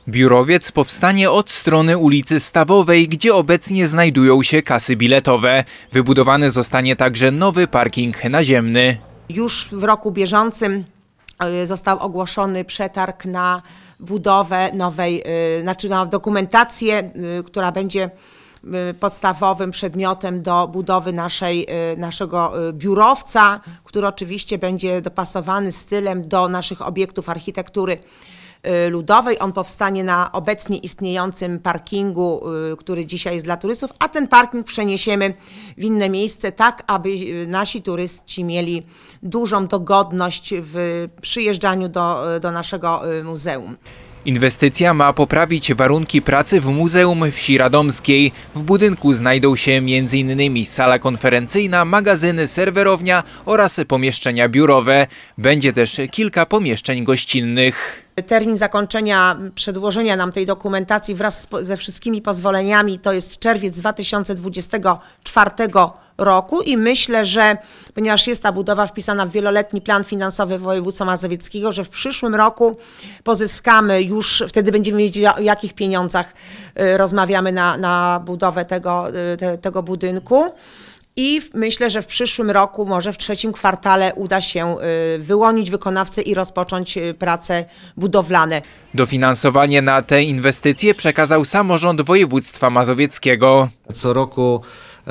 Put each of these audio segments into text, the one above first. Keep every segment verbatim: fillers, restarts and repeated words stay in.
Biurowiec powstanie od strony ulicy Stawowej, gdzie obecnie znajdują się kasy biletowe. Wybudowany zostanie także nowy parking naziemny. Już w roku bieżącym został ogłoszony przetarg na budowę nowej, znaczy na dokumentację, która będzie podstawowym przedmiotem do budowy naszej, naszego biurowca, który oczywiście będzie dopasowany stylem do naszych obiektów architektury ludowej. On powstanie na obecnie istniejącym parkingu, który dzisiaj jest dla turystów, a ten parking przeniesiemy w inne miejsce, tak aby nasi turyści mieli dużą dogodność w przyjeżdżaniu do, do naszego muzeum. Inwestycja ma poprawić warunki pracy w Muzeum Wsi Radomskiej. W budynku znajdą się m.in. sala konferencyjna, magazyny, serwerownia oraz pomieszczenia biurowe. Będzie też kilka pomieszczeń gościnnych. Termin zakończenia przedłożenia nam tej dokumentacji wraz z, ze wszystkimi pozwoleniami to jest czerwiec dwa tysiące dwudziestego czwartego roku i myślę, że ponieważ jest ta budowa wpisana w wieloletni plan finansowy województwa mazowieckiego, że w przyszłym roku pozyskamy już, wtedy będziemy wiedzieli, o jakich pieniądzach rozmawiamy na, na budowę tego, te, tego budynku. I myślę, że w przyszłym roku, może w trzecim kwartale uda się wyłonić wykonawcę i rozpocząć prace budowlane. Dofinansowanie na te inwestycje przekazał samorząd województwa mazowieckiego. Co roku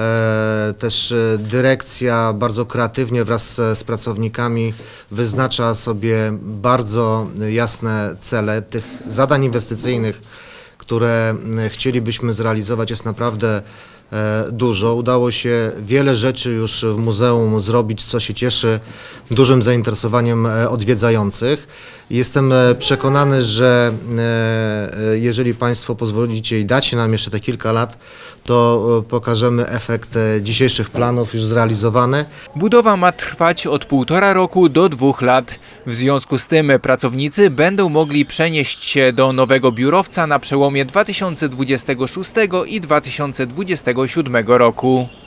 e, też dyrekcja bardzo kreatywnie wraz z pracownikami wyznacza sobie bardzo jasne cele tych zadań inwestycyjnych, które chcielibyśmy zrealizować, jest naprawdę dużo. Udało się wiele rzeczy już w muzeum zrobić, co się cieszy dużym zainteresowaniem odwiedzających. Jestem przekonany, że jeżeli Państwo pozwolicie i dacie nam jeszcze te kilka lat, to pokażemy efekt dzisiejszych planów już zrealizowany. Budowa ma trwać od półtora roku do dwóch lat. W związku z tym pracownicy będą mogli przenieść się do nowego biurowca na przełomie dwa tysiące dwudziestego szóstego i dwa tysiące dwudziestego siódmego roku.